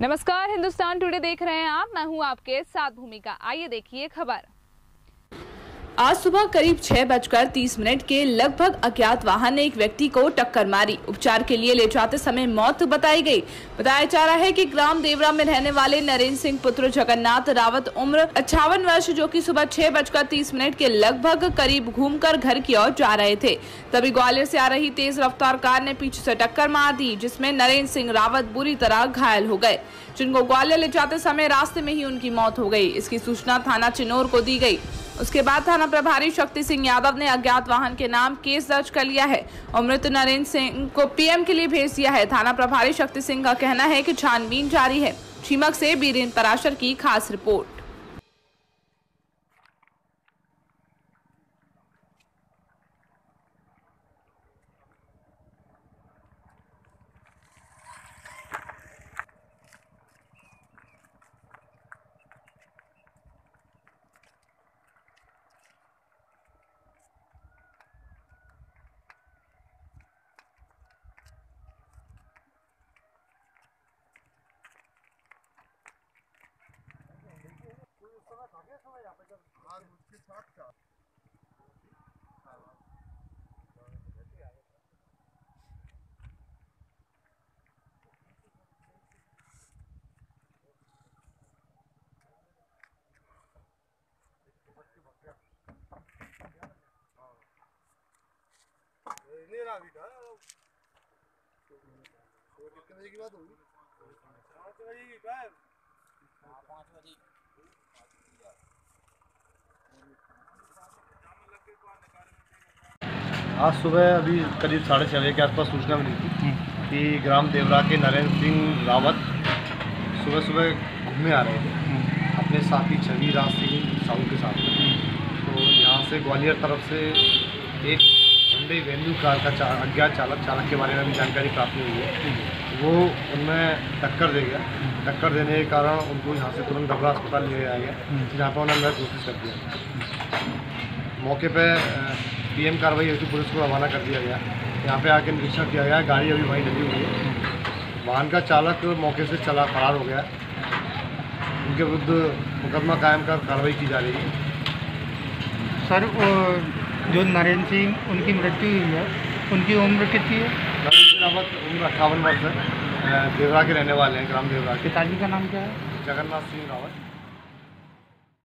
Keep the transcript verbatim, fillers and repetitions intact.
नमस्कार, हिंदुस्तान टुडे देख रहे हैं आप। मैं हूं आपके साथ भूमिका। आइए देखिए खबर। आज सुबह करीब छह बजकर तीस मिनट के लगभग अज्ञात वाहन ने एक व्यक्ति को टक्कर मारी। उपचार के लिए ले जाते समय मौत बताई गई। बताया जा रहा है कि ग्राम देवरा में रहने वाले नरेंद्र सिंह पुत्र जगन्नाथ रावत उम्र अट्ठावन वर्ष, जो कि सुबह छह बजकर तीस मिनट के लगभग करीब घूमकर घर की ओर जा रहे थे, तभी ग्वालियर से आ रही तेज रफ्तार कार ने पीछे से टक्कर मार दी, जिसमें नरेंद्र सिंह रावत बुरी तरह घायल हो गए, जिनको ग्वालियर ले जाते समय रास्ते में ही उनकी मौत हो गई। इसकी सूचना थाना चिनोर को दी गई। उसके बाद थाना प्रभारी शक्ति सिंह यादव ने अज्ञात वाहन के नाम केस दर्ज कर लिया है और मृत नरेंद्र सिंह को पीएम के लिए भेज दिया है। थाना प्रभारी शक्ति सिंह का कहना है कि छानबीन जारी है। छिमक से बीरेंद्र पराशर की खास रिपोर्ट। कितने बजे की बात होगी? पाँच बजे की टाइम। हाँ, पाँच बजे। आज सुबह अभी करीब साढ़े छः बजे के आसपास सूचना मिली थी कि ग्राम देवरा के नरेंद्र सिंह रावत सुबह सुबह घूमने आ रहे थे अपने साथी छवि राज सिंह साहू के साथ। तो यहाँ से ग्वालियर तरफ से एक हुंडई वेन्यू कार का चा, अज्ञात चालक चालक के बारे में भी जानकारी प्राप्त हुई है। वो उनमें टक्कर दे गया। टक्कर देने के कारण उनको यहाँ से तुरंत डबरा अस्पताल ले जाया गया, जहाँ पर उन्होंने कोशिश कर दिया। मौके पे पीएम कार्रवाई हेतु पुलिस को रवाना कर दिया गया। यहाँ पे आके निरीक्षण किया गया। गाड़ी अभी वहीं लगी हुई है। वाहन का चालक मौके से चला फरार हो गया। उनके विरुद्ध मुकदमा कायम कर कार्रवाई की जा रही है। सर, जो नरेंद्र सिंह उनकी मृत्यु हुई है, उनकी उम्र कितनी है? नरेंद्र सिंह रावत उम्र अट्ठावन वर्ष है। देवरा के रहने वाले हैं, ग्राम देवरा के। पिताजी का नाम क्या है? जगन्नाथ सिंह रावत।